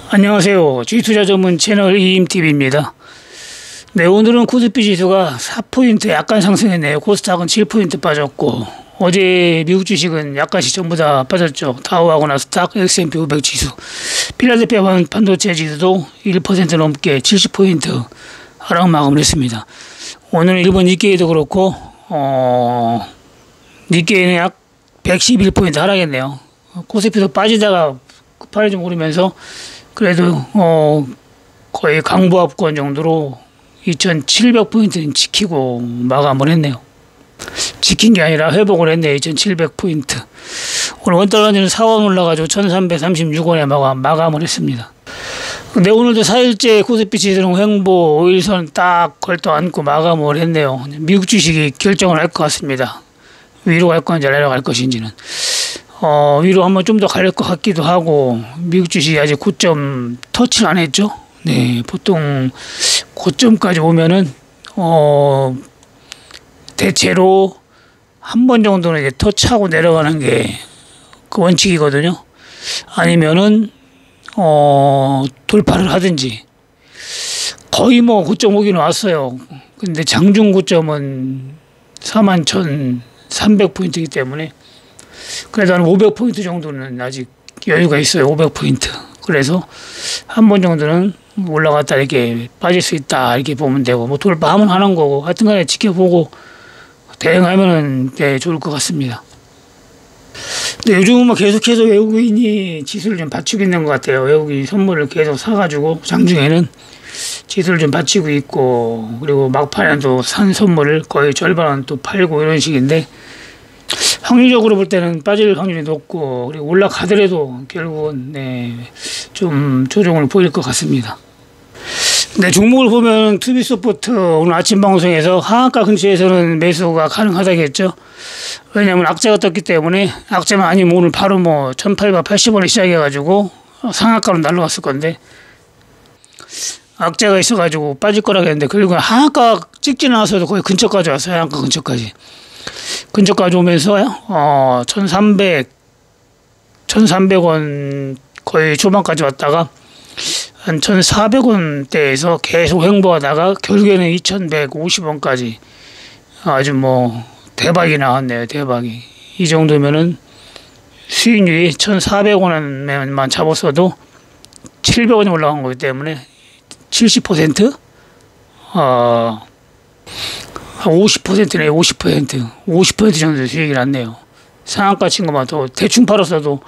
안녕하세요. 주식투자 전문 채널 이임TV입니다. 네, 오늘은 코스피 지수가 4포인트 약간 상승했네요. 코스닥은 7포인트 빠졌고, 어제 미국 주식은 약간씩 전부 다 빠졌죠. 다우하고 나스닥, S&P 500 지수, 필라델피아 반도체 지수도 1% 넘게 70포인트 하락 마감을 했습니다. 오늘 일본 니케이도 그렇고, 니케이는 약 111포인트 하락했네요. 코스피도 빠지다가 급하게 좀 오르면서 그래도 거의 강보합권 정도로 2700포인트는 지키고 마감을 했네요. 지킨 게 아니라 회복을 했네요. 2700포인트. 오늘 원달러는 4원 올라가지고 1336원에 마감을 했습니다. 근데 오늘도 4일째 코스피 지수는 횡보 5일선 딱 걸터 안고 마감을 했네요. 미국 주식이 결정을 할 것 같습니다. 위로 갈 건지 아래로 갈 것인지는. 위로 한번 좀 더 갈 것 같기도 하고, 미국 주식이 아직 고점 터치를 안 했죠. 네, 보통 고점까지 오면은, 대체로 한 번 정도는 이제 터치하고 내려가는 게 그 원칙이거든요. 아니면은, 돌파를 하든지. 거의 뭐 고점 오기는 왔어요. 근데 장중 고점은 41,300포인트이기 때문에, 그래도 한 500포인트 정도는 아직 여유가 있어요. 500포인트. 그래서 한 번 정도는 올라갔다 이렇게 빠질 수 있다 이렇게 보면 되고, 뭐 돌파하면 하는 거고, 하여튼 간에 지켜보고 대응하면은 좋을 것 같습니다. 근데 요즘은 뭐 계속해서 외국인이 지수를 좀 받치고 있는 것 같아요. 외국인이 선물을 계속 사가지고 장중에는 지수를 좀 받치고 있고, 그리고 막판에 또 산 선물을 거의 절반은 또 팔고 이런 식인데, 확률적으로 볼 때는 빠질 확률이 높고, 그리고 올라가더라도 결국은 좀 조정을 보일 것 같습니다. 네, 종목을 보면 투비소프트 오늘 아침 방송에서 하한가 근처에서는 매수가 가능하다겠죠. 왜냐하면 악재가 떴기 때문에, 악재만 아니면 오늘 바로 뭐 1880원에 시작해가지고 상한가로 날라갔을 건데, 악재가 있어가지고 빠질 거라고 했는데 결국은 하한가 찍지 않아서도 거의 근처까지 왔어요. 하한가 근처까지 오면서 1300원 거의 초반까지 왔다가 한 1400원대에서 계속 횡보하다가 결국에는 2150원까지 아주 뭐 대박이 나왔네요. 대박이. 이 정도면은 수익률이 1400원만 잡았어도 700원이 올라간 거기 때문에 70%? 50%네, 50%. 50% 정도 수익이 났네요. 상한가 친 것만 더 대충 팔았어도,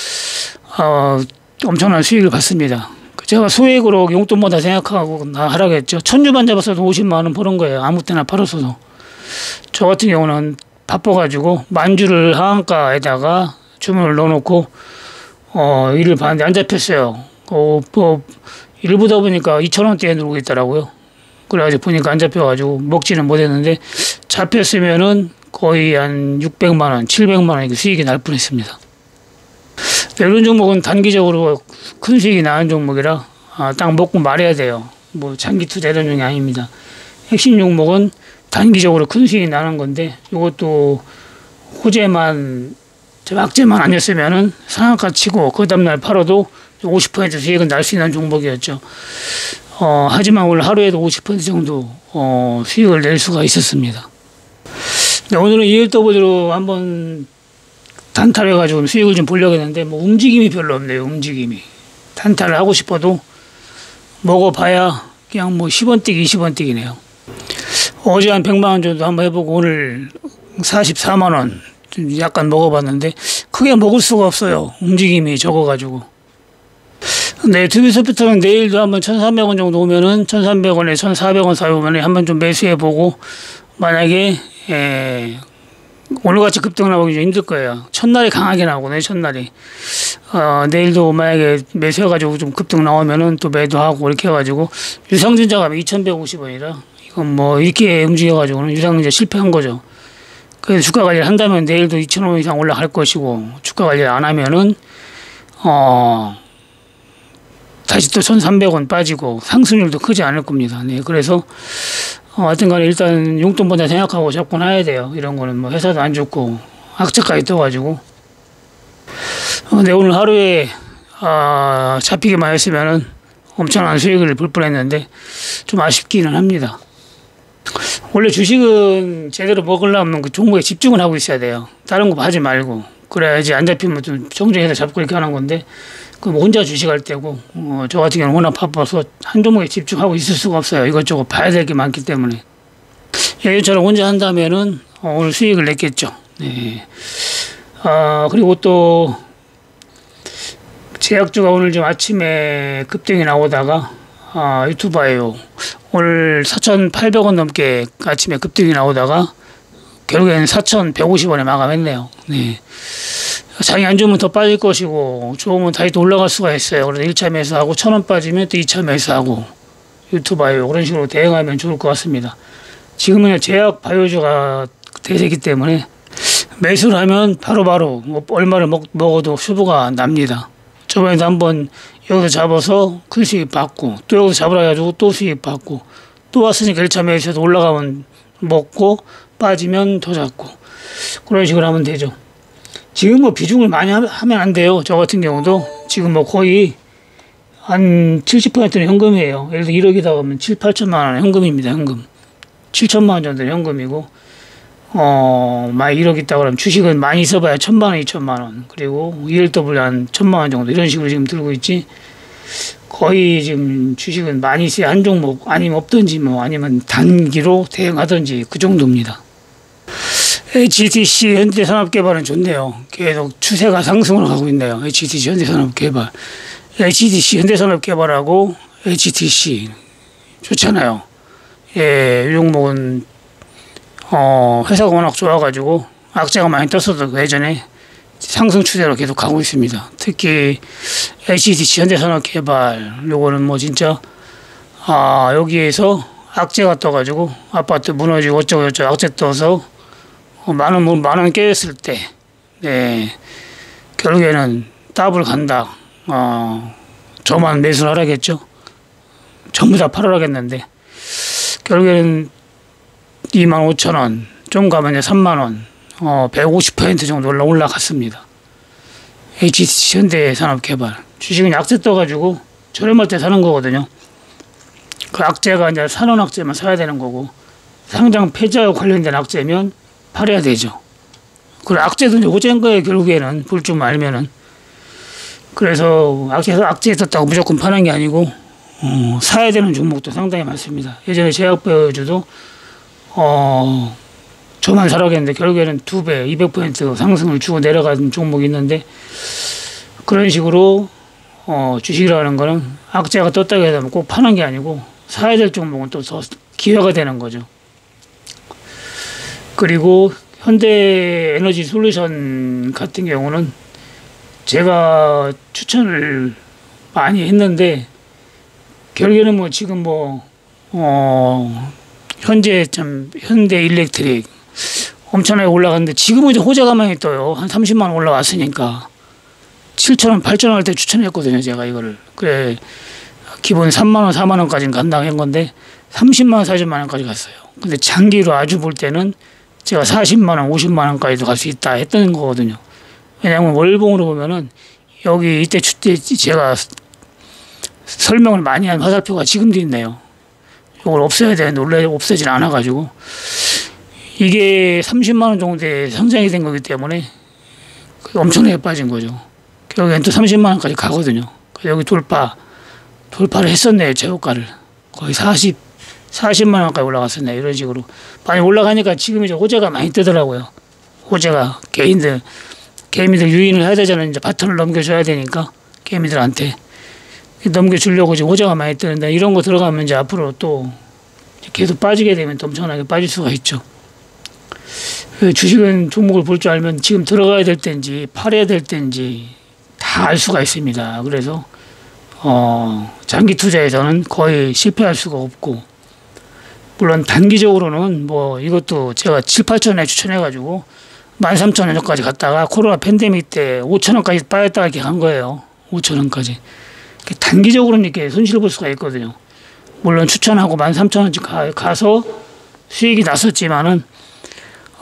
엄청난 수익을 받습니다. 제가 소액으로 용돈보다 생각하고 하라겠죠. 1000주만 잡았어도 50만원 버는 거예요. 아무 때나 팔았어도. 저 같은 경우는 바빠가지고, 만주를 하한가에다가 주문을 넣어놓고, 일을 봤는데 안 잡혔어요. 일 보다 보니까 2,000원대에 누르고 있더라고요. 그래가지고 보니까 안 잡혀가지고 먹지는 못했는데, 잡혔으면은 거의 한 600만원, 700만원 수익이 날 뻔했습니다. 이런 종목은 단기적으로 큰 수익이 나는 종목이라 딱 먹고 말해야 돼요. 뭐 장기 투자 이런 종이 아닙니다. 핵심 종목은 단기적으로 큰 수익이 나는 건데, 이것도 호재만, 악재만 아니었으면은 상한가 치고 그 다음날 팔아도 50% 수익은 날 수 있는 종목이었죠. 하지만 오늘 하루에도 50% 정도 수익을 낼 수가 있었습니다. 네, 오늘은 ELW로 한번 단타해가지고 수익을 좀 보려고 했는데, 뭐 움직임이 별로 없네요. 움직임이. 단타를 하고 싶어도 먹어봐야 그냥 뭐 10원 뛰기, 20원 뛰기네요. 어제 한 100만원 정도 한번 해보고 오늘 44만원 좀 약간 먹어봤는데 크게 먹을 수가 없어요. 움직임이 적어가지고. 네, 투비소프트는 내일도 한번 1,300원 정도 오면은 1,300원에 1,400원 사이 오면은 한번 좀 매수해보고, 만약에, 오늘같이 급등 나오기 좀 힘들 거예요. 첫날이 강하게 나오거든요, 첫날이. 내일도 만약에 매수해가지고 좀 급등 나오면은 또 매도하고 이렇게 해가지고, 유상증자가 2,150원이라, 이건 뭐 이렇게 움직여가지고는 유상증자 실패한 거죠. 그래서 주가 관리를 한다면 내일도 2,000원 이상 올라갈 것이고, 주가 관리를 안 하면은, 다시 또 1,300원 빠지고 상승률도 크지 않을 겁니다. 네, 그래서 하여튼 간에 일단 용돈보다 생각하고 접근해야 돼요. 이런 거는 뭐 회사도 안 좋고 악재까지 떠가지고. 근데 오늘 하루에 잡히기만 했으면은 엄청난 수익을 볼 뻔했는데 좀 아쉽기는 합니다. 원래 주식은 제대로 먹으려면 그 종목에 집중을 하고 있어야 돼요. 다른 거 하지 말고. 그래야지 안 잡히면 좀 정정해서 잡고 이렇게 하는 건데, 그럼 혼자 주식할 때고, 저 같은 경우는 워낙 바빠서 한 종목에 집중하고 있을 수가 없어요. 이것저것 봐야 될 게 많기 때문에. 예전처럼 혼자 한다면은 오늘 수익을 냈겠죠. 네. 그리고 또 제약주가 오늘 좀 아침에 급등이 나오다가 유튜브에요. 오늘 4,800원 넘게 아침에 급등이 나오다가 결국에는 4,150원에 마감했네요. 네. 장이 안 좋으면 더 빠질 것이고 좋으면 다시 또 올라갈 수가 있어요. 그래서 1차 매수하고 1,000원 빠지면 또 2차 매수하고 유튜브에요. 그런 식으로 대응하면 좋을 것 같습니다. 지금은 제약 바이오주가 대세이기 때문에 매수를 하면 바로바로 얼마를 먹어도 수부가 납니다. 저번에도 한번 여기서 잡아서 큰 수익 받고 또 여기서 잡으라 해가지고 또 수익 받고 또 왔으니까 1차 매수해서 올라가면 먹고 빠지면 더 잡고 그런 식으로 하면 되죠. 지금 뭐 비중을 많이 하면 안 돼요. 저 같은 경우도 지금 뭐 거의 한 70%는 현금이에요. 예를 들어 1억이다 하면 7, 8천만 원 현금입니다. 현금. 7천만 원 정도는 현금이고 만약 1억 있다고 그러면 주식은 많이 써봐야 1,000만 원, 2천만 원. 그리고 1W 한 1,000만 원 정도 이런 식으로 지금 들고 있지. 거의 지금 주식은 많이 써야 한 종목 아니면 없든지 뭐 아니면 단기로 대응하든지 그 정도입니다. HTC 현대산업개발은 좋네요. 계속 추세가 상승으로 가고 있네요. HTC 현대산업개발. HTC 현대산업개발하고 HTC 좋잖아요. 이 종목은 회사가 워낙 좋아가지고 악재가 많이 떴어도 예전에 상승 추세로 계속 가고 있습니다. 특히 HTC 현대산업개발 요거는 뭐 진짜 여기에서 악재가 떠가지고 아파트 무너지고 어쩌고 악재 떠서 만원 깨졌을 때 네, 결국에는 더블 간다. 저만 매수를 하라겠죠. 전부 다 팔으라겠는데 결국에는 25,000원, 좀 가면 이제 3만원, 150% 정도 올라갔습니다. HTC 현대산업개발. 주식은 악재 떠가지고 저렴할 때 사는 거거든요. 그 악재가 이제 산원 악재만 사야 되는 거고, 상장 폐지와 관련된 악재면 팔아야 되죠. 그리고 악재도 이제 호재인 거예요, 결국에는. 볼 줄 알면은. 그래서 악재 떴다고 무조건 파는 게 아니고, 사야 되는 종목도 상당히 많습니다. 예전에 제약바이오주도 저만 사라고 했는데 결국에는 2배, 200% 상승을 주고 내려간 종목이 있는데 그런 식으로 주식이라는 거는 악재가 떴다고 해서 꼭 파는 게 아니고 사야 될 종목은 또 더 기회가 되는 거죠. 그리고 현대에너지 솔루션 같은 경우는 제가 추천을 많이 했는데 결국에는 뭐 지금 현대 일렉트릭 엄청나게 올라갔는데 지금은 이제 호재가 많이 떠요. 한 30만 원 올라왔으니까 7,000원, 8,000원 할 때 추천했거든요. 제가 이거를. 그래 기본 3만 원, 4만 원까지는 간다고 한 건데 30만 원, 40만 원까지 갔어요. 근데 장기로 아주 볼 때는 제가 40만 원, 50만 원까지도 갈 수 있다 했던 거거든요. 왜냐하면 월봉으로 보면은 여기 이때 제가 설명을 많이 한 화살표가 지금도 있네요. 이걸 없애야 되는데 원래 없애진 않아가지고 이게 30만 원 정도에 상장이 된 거기 때문에 엄청나게 빠진 거죠. 결국엔 또 30만 원까지 가거든요. 여기 돌파를 했었네요. 최고가를 거의 40만 원까지 올라갔었네요. 이런 식으로 많이 올라가니까 지금 이제 호재가 많이 뜨더라고요. 호재가 개미들 유인을 해야 되잖아요. 이제 바톤을 넘겨줘야 되니까 개미들한테 넘겨주려고 이제 호재가 많이 뜨는데 이런 거 들어가면 이제 앞으로 또 계속 빠지게 되면 또 엄청나게 빠질 수가 있죠. 주식은 종목을 볼 줄 알면 지금 들어가야 될 때인지 팔아야 될 때인지 다 알 수가 있습니다. 그래서 장기 투자에서는 거의 실패할 수가 없고 물론 단기적으로는 뭐 이것도 제가 7, 8천원에 추천해가지고 13,000원까지 갔다가 코로나 팬데믹 때 5,000원까지 빠졌다가 이렇게 간 거예요. 5,000원까지. 단기적으로는 이렇게 손실을 볼 수가 있거든요. 물론 추천하고 13,000원씩 가서 수익이 났었지만은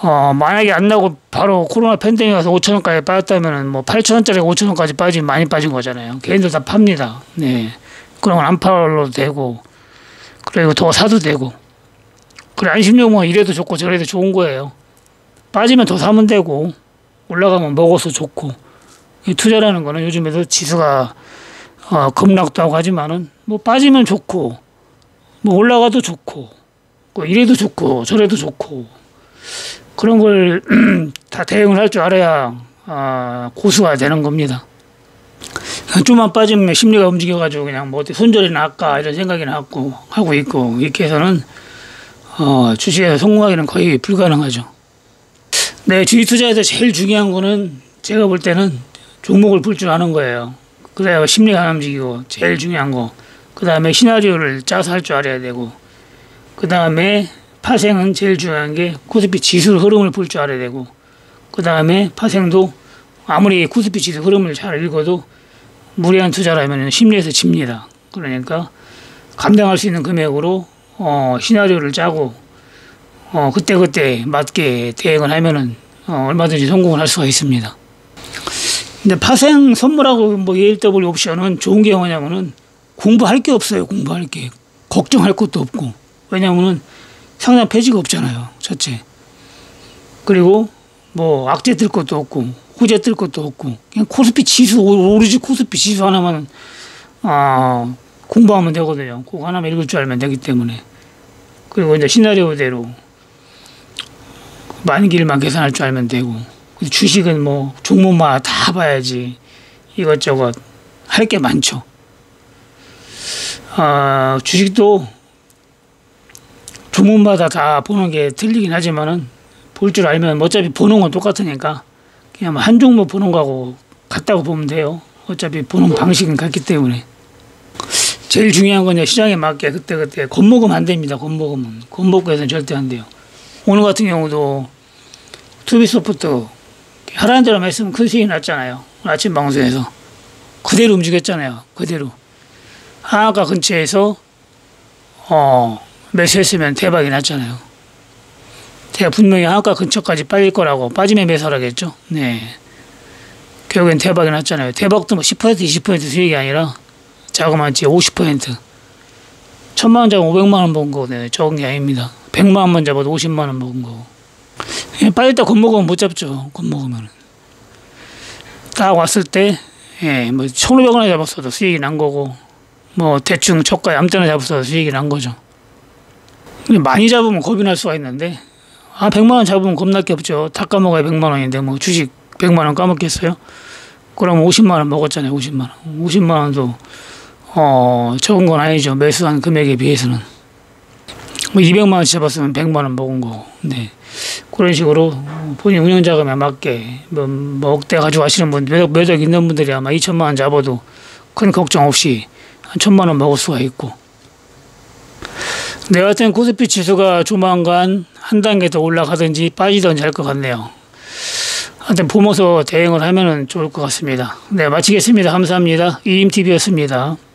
만약에 안 나고 바로 코로나 팬데믹 와서 5,000원까지 빠졌다면은 뭐 8,000원짜리 5,000원까지 빠지면 많이 빠진 거잖아요. 개인들 다 팝니다. 네. 그런 건 안 팔아도 되고, 그리고 더 사도 되고. 그래, 안심용은 이래도 좋고 저래도 좋은 거예요. 빠지면 더 사면 되고, 올라가면 먹어서 좋고. 이 투자라는 거는 요즘에도 지수가, 급락도 하고 하지만은, 뭐 빠지면 좋고, 뭐 올라가도 좋고, 뭐 이래도 좋고, 저래도 좋고, 그런 걸 다 대응을 할 줄 알아야, 고수가 되는 겁니다. 좀만 빠지면 심리가 움직여가지고 그냥 뭐 어디 손절이나 할까 이런 생각이 나고 하고 있고, 이렇게 해서는, 주식에서 성공하기는 거의 불가능하죠. 네, 주식 투자에서 제일 중요한 거는 제가 볼 때는 종목을 볼 줄 아는 거예요. 그래야 심리가 안 움직이고 제일 중요한 거. 그 다음에 시나리오를 짜서 할 줄 알아야 되고, 그 다음에 파생은 제일 중요한 게 코스피 지수 흐름을 볼 줄 알아야 되고, 그 다음에 파생도 아무리 코스피 지수 흐름을 잘 읽어도 무리한 투자라면 심리에서 집니다. 그러니까 감당할 수 있는 금액으로 시나리오를 짜고 그때그때 맞게 대응을 하면은 얼마든지 성공을 할 수가 있습니다. 근데 파생 선물하고 뭐 ELW 옵션은 좋은 게 뭐냐면은 공부할 게 없어요. 공부할 게. 걱정할 것도 없고. 왜냐면은 상장 폐지가 없잖아요. 첫째. 그리고 뭐 악재 뜰 것도 없고 호재 뜰 것도 없고 그냥 코스피 지수 오로지 코스피 지수 하나만 공부하면 되거든요. 그거 하나만 읽을 줄 알면 되기 때문에. 그리고 이제 시나리오대로 만기일만 계산할 줄 알면 되고, 주식은 뭐 종목마다 다 봐야지 이것저것 할 게 많죠. 주식도 종목마다 다 보는 게 틀리긴 하지만은 볼 줄 알면 어차피 보는 건 똑같으니까 그냥 한 종목 보는 거하고 같다고 보면 돼요. 어차피 보는 방식은 같기 때문에. 제일 중요한 건 시장에 맞게 그때그때 겁먹으면 안 됩니다. 겁먹고해서는 절대 안 돼요. 오늘 같은 경우도 투비소프트 하라는 대로 했으면 큰 수익이 났잖아요. 아침 방송에서 그대로 움직였잖아요. 그대로 하한가 근처에서 매수했으면 대박이 났잖아요. 제가 분명히 하한가 근처까지 빠질 거라고 빠지면 매수하라겠죠. 네. 결국엔 대박이 났잖아요. 대박도 뭐 10% 20% 수익이 아니라 자그마치 50%. 1,000만 원 잡으면 500만 원 번 거거든요. 적은 게 아닙니다. 100만 원만 잡아도 50만 원 먹은 거. 빠졌다 겁먹으면 못 잡죠. 겁먹으면. 딱 왔을 때, 뭐 1,500원에 잡았어도 수익이 난 거고, 뭐 대충 저가에 아무 때나 잡았어도 수익이 난 거죠. 많이 잡으면 겁이 날 수가 있는데, 100만 원 잡으면 겁날 게 없죠. 다 까먹어야 100만 원인데, 뭐 주식 100만 원 까먹겠어요? 그럼 50만 원 먹었잖아요. 50만 원. 50만 원도 적은 건 아니죠. 매수한 금액에 비해서는. 뭐 200만 원 잡았으면 100만 원 먹은 거고. 네. 그런 식으로 본인 운영 자금에 맞게 뭐 억대 가지고 하시는 분, 매덕 있는 분들이 아마 2천만 원 잡아도 큰 걱정 없이 한 1,000만 원 먹을 수가 있고. 내가 같은 코스피 지수가 조만간 한 단계 더 올라가든지 빠지든지 할 것 같네요. 하여튼 보면서 대응을 하면 좋을 것 같습니다. 네, 마치겠습니다. 감사합니다. 이임TV였습니다.